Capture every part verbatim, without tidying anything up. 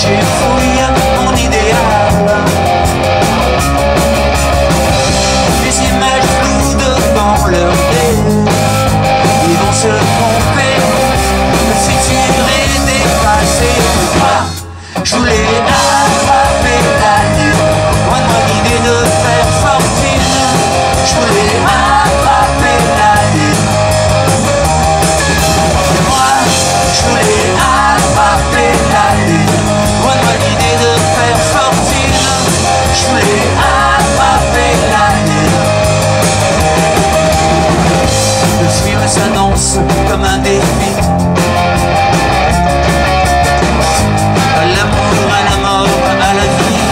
chercher fouille mon idéal. Les images floues devant leur tête, ils vont se tromper. Le futur est dépassé. Moi, je voulais attraper la lune, loin de moi l'idée de faire fortune. Je voulais attraper la lune. Moi, je voulais attraper la lune, loin de moi l'idée de faire fortune. Je voulais attraper la lune. Le film s'annonce comme un défi. À l'amour, à la mort, à la vie.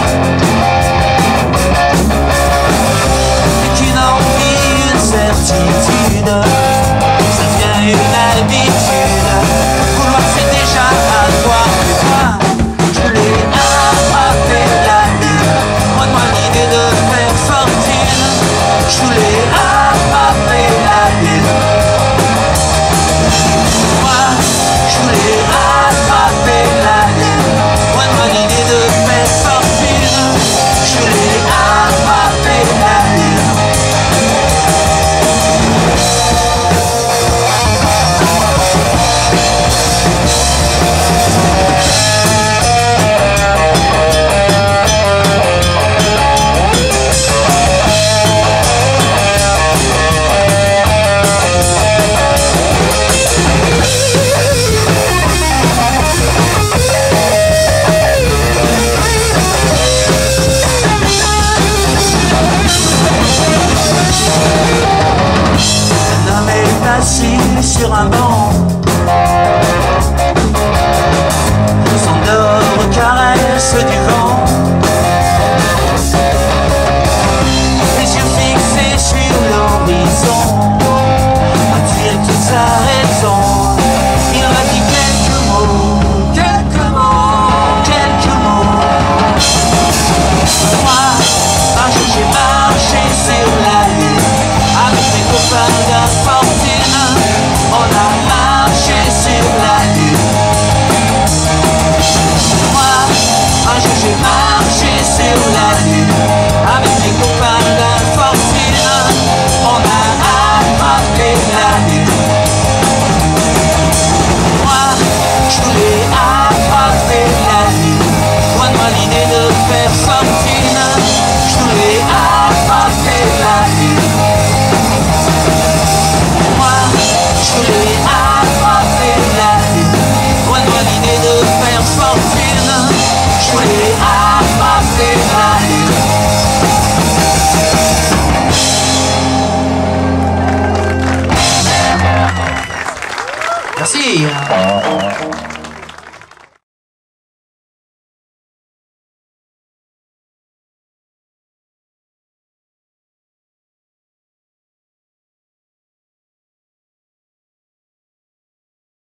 Et qu'une envie, une certitude, ça devient une habitude. Vouloir c'est déjà à toi. Mais moi, je voulais attraper la lune, loin de moi l'idée de faire fortune. Je voulais attraper la lune. Moi, je voulais attraper la lune, loin de moi l'idée de faire fortune. Je voulais attraper la lune. Un homme est assis sur un banc.